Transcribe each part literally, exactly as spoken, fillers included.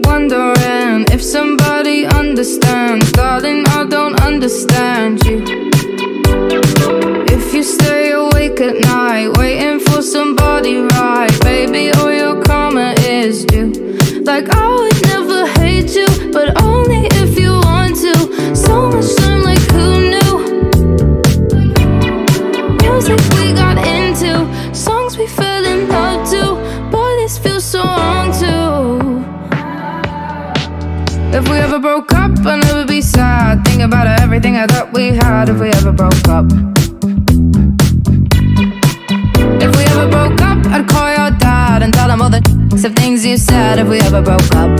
wondering if somebody understands. Darling, I don't understand you. If you stay awake at night waiting for somebody right, baby, all your karma is due. Like I would never hate you, but only if you want to. So much time, like who knew? Music we got into, songs we fell in love to. Boy, this feels so wrong too. If we ever broke up, I'd never be sad. Think about everything I thought we had. If we ever broke up, if we ever broke up, I'd call your dad and tell him all the of things you said. If we ever broke up,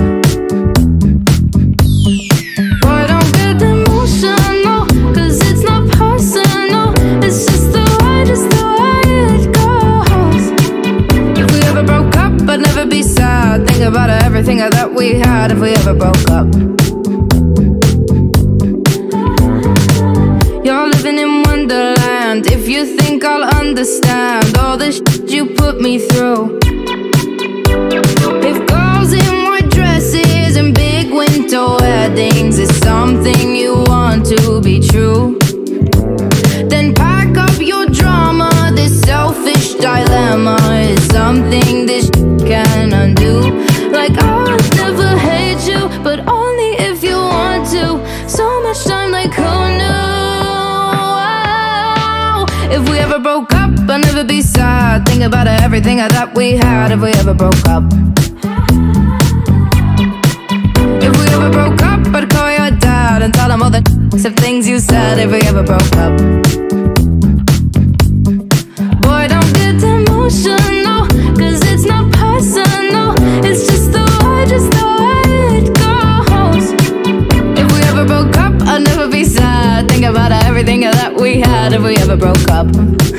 boy, don't get emotional, cause it's not personal. It's just the way, just the way it goes. If we ever broke up, I'd never be sad. Think about everything that we had. If we ever broke up, you're living in Wonderland. If you think I'll understand all the shit you put me through. If girls in white dresses and big winter weddings is something you want to be true, then pack up your drama. This selfish dilemma is something this can undo. Like I would never hate you, but only if you want to. So much time, like who knew? If we ever broke up, I'd never be sad. Think about everything I thought we had. If we ever broke up, if we ever broke up, I'd call your dad and tell him all the of things you said. If we ever broke up, boy, don't get emotional, cause it's not personal. It's just the way, just the way it goes. If we ever broke up, I'd never be sad. Think about everything that we had. If we ever broke up,